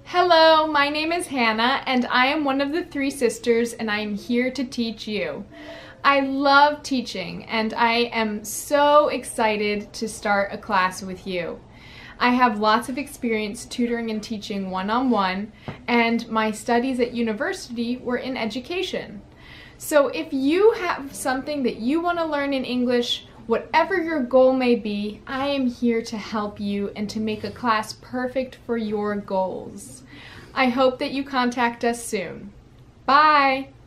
Hello, my name is Hannah and I am one of the three sisters and I am here to teach you. I love teaching and I am so excited to start a class with you. I have lots of experience tutoring and teaching one-on-one, and my studies at university were in education. So if you have something that you want to learn in English, whatever your goal may be, I am here to help you and to make a class perfect for your goals. I hope that you contact us soon. Bye!